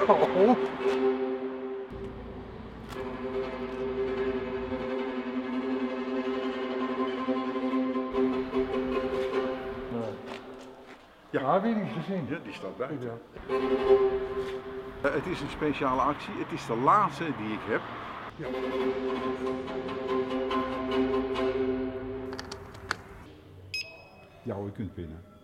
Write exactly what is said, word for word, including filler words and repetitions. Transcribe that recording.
Oh. Ja. Ja, weer niet gezien. Ja, die staat buiten. Ja. Uh, het is een speciale actie. Het is de laatste die ik heb. Ja. Ja, u kunt winnen.